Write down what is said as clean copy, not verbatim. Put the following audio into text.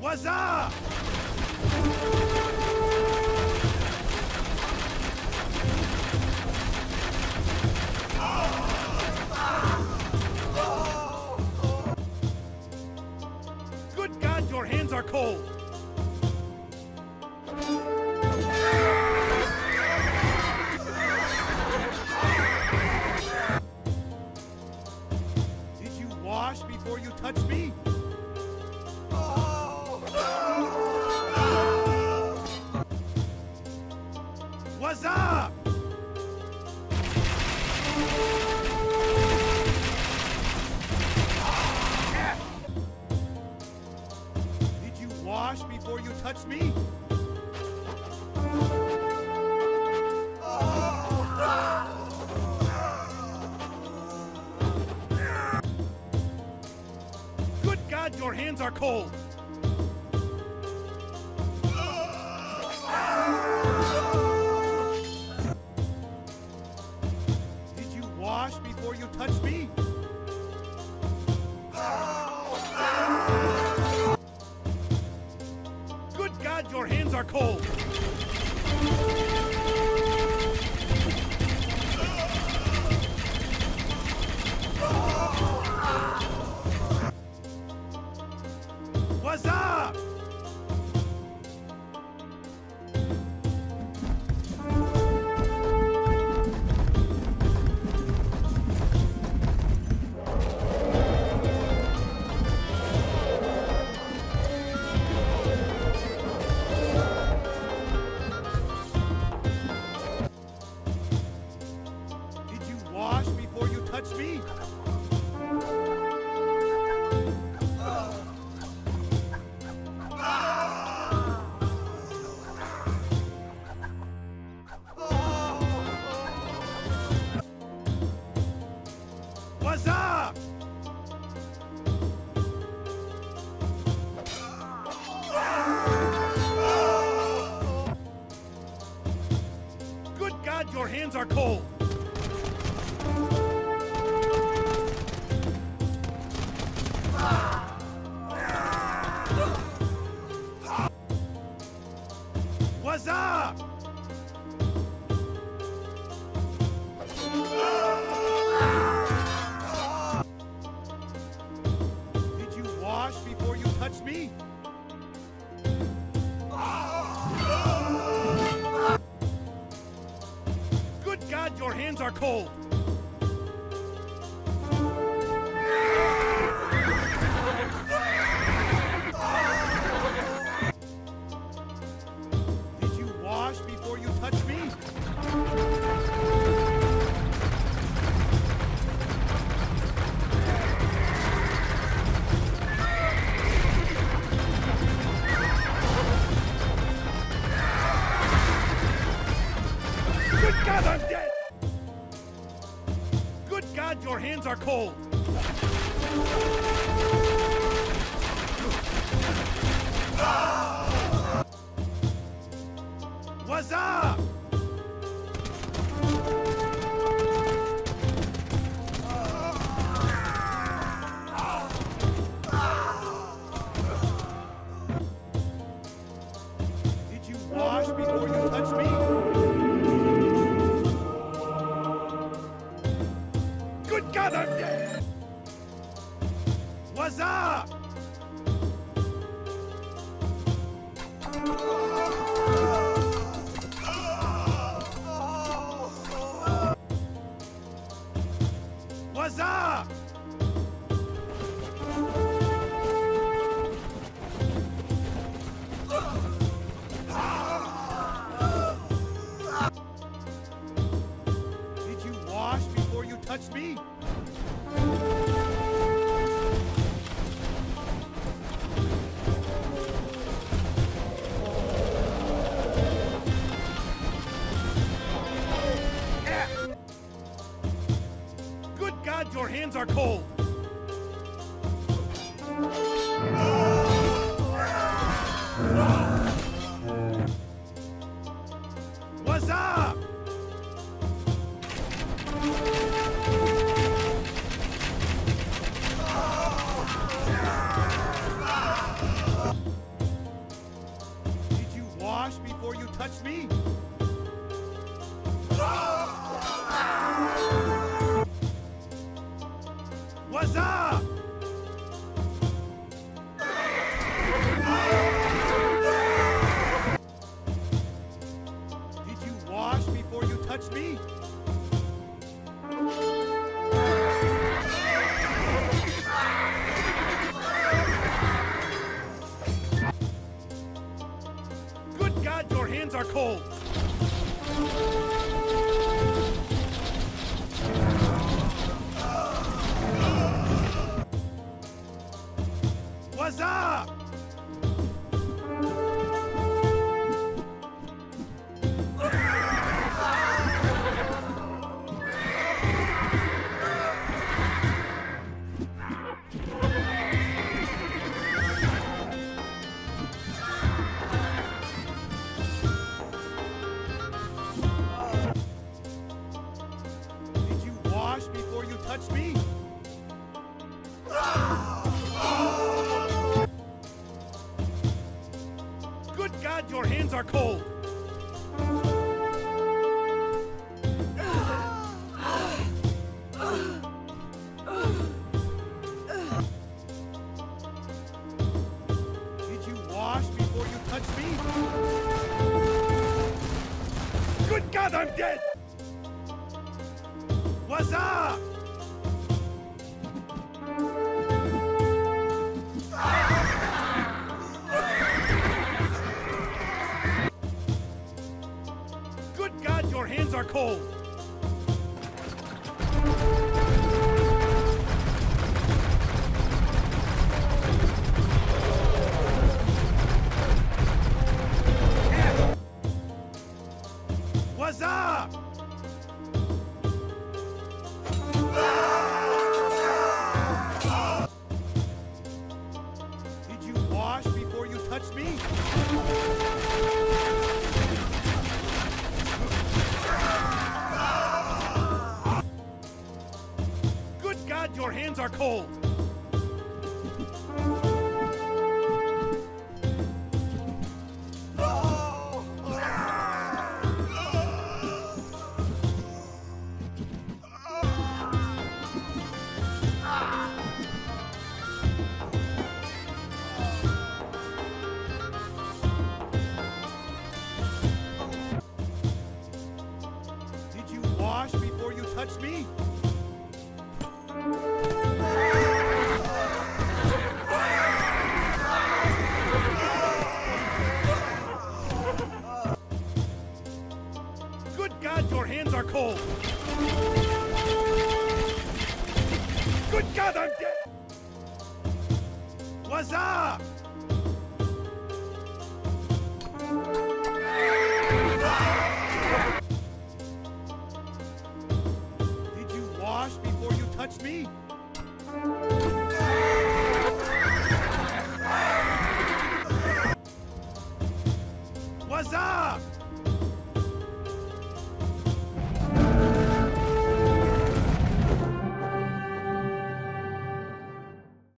What's up? Good God, your hands are cold. Did you wash before you touch me? What's up? Did you wash before you touch me? Good God, your hands are cold. Did you wash before you touch me? Good God, your hands are cold. What's up? Did you wash before you touch me? What's up? Good God, your hands are cold. What's up? Did you wash before you touch me? Good God, your hands are cold. Did you wash before you touch me? Good God, I'm dead! Good God, your hands are cold. What's up? Did you wash before you touch me? Good God, I'm dead! What's up? What's up? Did you wash before you touched me? Good God, your hands are cold. What's up? wash before you touch me? Good God, your hands are cold! Did you wash before you touch me? Good God, I'm dead! Waza! Good God, your hands are cold! Waza! Did you wash before you touch me? Good God, your hands are cold! Did you wash before you touch me? Good God, your hands are cold! Good God, I'm dead! Waza!